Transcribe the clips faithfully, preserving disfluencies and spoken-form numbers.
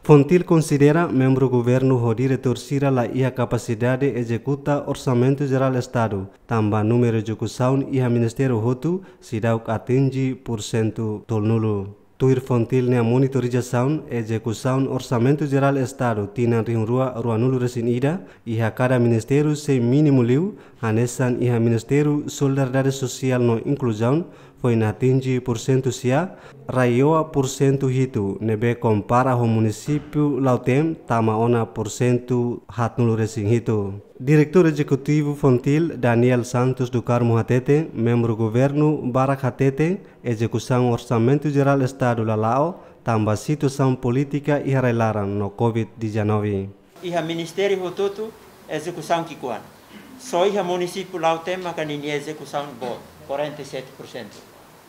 Fontil considera membro governo o diretor sira la ia capacidade executa orçamento geral estado, tamba número de execução ia ministério hotu sidau atingi por cento tol nulo. Tuir Fontil ne monitorização execução orçamento geral estado tina ring rua rua nulo resin ida ia cada ministério sem mínimo liu anesan ia ministério solidariedade social no inclusão foi na atingi por cento sia raioa por cento hitu nebe compara o município lautem tama ona por cento hat nulo resin hitu. Diretor Executivo Fontil Daniel Santos do Carmo Hatete, membro governo Barak Hatete, execução orçamento geral estado lalao, tamba situação política e relaran no covid dezenove. Iha ministério hototo execução kikuan. Só iha município lautem makanini execução bo quarenta e sete por cento.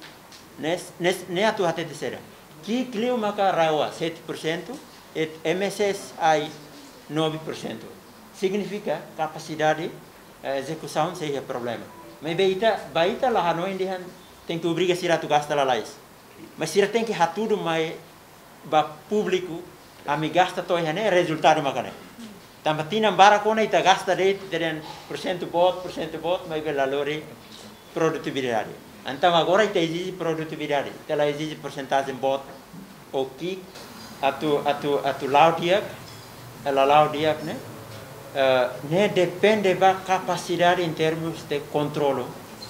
Nes nes ne atu Hatete será. Ki clio maka rawa sete por cento et M S S ai nove por cento. Significa capacidade uh, execução seja problema. Mas baita baita lá não indian tem que obrigar sira tu gasta lá lais. Mas sira tem que hatudo mais ba público a me gasta toia né resultado macane. Tambatina barakona ita gasta de teren porcento bot porcento bot mas bela lore produtividade. Então agora ita exige produtividade. Ela exige porcentagem bot o que atu atu atu laudiak ela laudiak né Uh, ne depende da capacidade em termos de controle,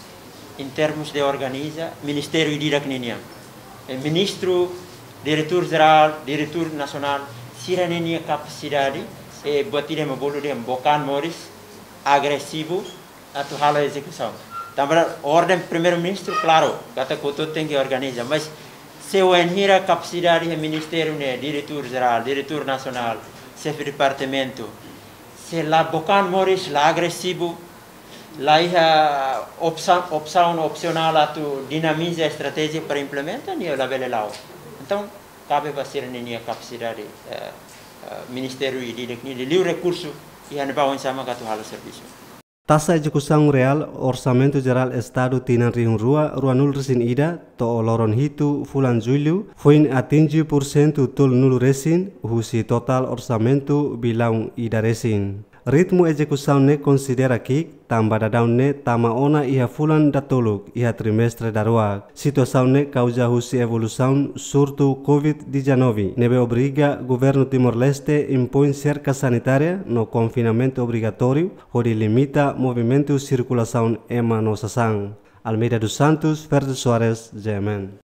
em termos de organiza, Ministério e Direção. Ministro, Diretor-Geral, Diretor Nacional, se a capacidade, e batiremos bolo de bocan moris, agressivo, a tua execução. Também, ordem Primeiro-Ministro, claro, cada coisa tem que organizar, mas se o enhir a capacidade do Ministério, né, Diretor-Geral, Diretor Nacional, chefe de departamento, se la bocan moris la agressivo la iha opção opção opcional a tu dinamiza a estratégia para implementar ni la bela lao. Então cabe ser a capacidade uh, uh, ministério e direção de livre recurso e anbau em sama katu halo serviço. Tasa execução real orçamento geral estado tinan ring rua rua nul resin ida to oloron hitu fulan julho foi atingi por cento tol nul resin husi total orçamento bilang ida resin. Ritmo execução ne considera que tamba dadau ne tama ona iha fulan datoluk iha trimestre darua. Situação ne causa husi evolução surto covid dezenove. Nebe obriga governo Timor-Leste impõe cerca sanitária no confinamento obrigatório onde limita movimento circulação ema no sasang. Almeida dos Santos, Verde Soares, G M N.